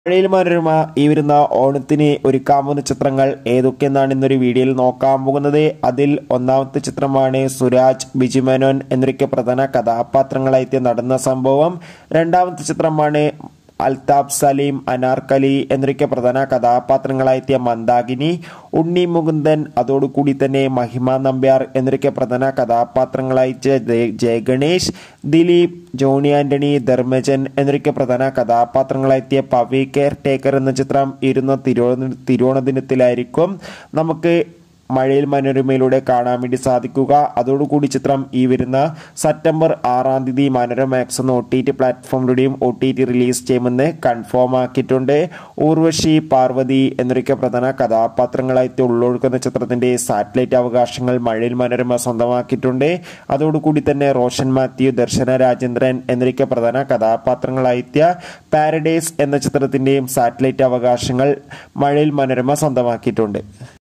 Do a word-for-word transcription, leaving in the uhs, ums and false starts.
മഴയിൽ മനോരമ ഈ വരുന്ന ഓണത്തിന് ഒരുക്കാൻ പോകുന്ന ചിത്രങ്ങൾ ഏതൊക്കെയെന്നാണ് ഇന്നൊരു വീഡിയോയിൽ നോക്കാൻ പോകുന്നത്. അതിൽ ഒന്നാമത്തെ ചിത്രമാണ് സുരാജ്, ബിജുമേനോൻ എന്നൊക്കെ പ്രധാന കഥാപാത്രങ്ങളായിട്ട് നടന്ന സംഭവം. രണ്ടാമത്തെ ചിത്രമാണ് അൽതാഫ് സലീം, അനാർക്കലി എന്നൊക്കെ പ്രധാന കഥാപാത്രങ്ങളായെത്തിയ മന്ദാകിനി, ഉണ്ണി മുകുന്ദൻ, അതോടുകൂടി തന്നെ മഹിമ നമ്പ്യാർ എന്നൊക്കെ പ്രധാന കഥാപാത്രങ്ങളായിട്ട് ജയഗണേഷ്, ദിലീപ്, ജോണി ആന്റണി, ധർമ്മജൻ എന്നൊക്കെ പ്രധാന കഥാപാത്രങ്ങളായെത്തിയ പവി കെയർ ടേക്കർ എന്ന ചിത്രം ഇരുന്ന തിരുവോണ തിരുവോണദിനത്തിലായിരിക്കും നമുക്ക് മഴയിൽ മനോരമയിലൂടെ കാണാൻ വേണ്ടി സാധിക്കുക. അതോടുകൂടി ചിത്രം ഈ വരുന്ന സെപ്റ്റംബർ ആറാം തീയതി മനോരമ മാക്സ് എന്ന ഒ ടി ടി പ്ലാറ്റ്ഫോമിലൂടെയും ഒ ടി ടി റിലീസ് ചെയ്യുമെന്ന് കൺഫേം ആക്കിയിട്ടുണ്ട്. ഊർവശി, പാർവതി എന്നൊക്കെ പ്രധാന കഥാപാത്രങ്ങളായിട്ട് ഉള്ളൊഴുക്കുന്ന ചിത്രത്തിന്റെ സാറ്റലൈറ്റ് അവകാശങ്ങൾ മഴയിൽ മനോരമ സ്വന്തമാക്കിയിട്ടുണ്ട്. അതോടുകൂടി തന്നെ റോഷൻ മാത്യു, ദർശന രാജേന്ദ്രൻ എന്നൊക്കെ പ്രധാന കഥാപാത്രങ്ങളായിട്ട് പാരഡൈസ് എന്ന ചിത്രത്തിന്റെയും സാറ്റലൈറ്റ് അവകാശങ്ങൾ മഴയിൽ മനോരമ സ്വന്തമാക്കിയിട്ടുണ്ട്.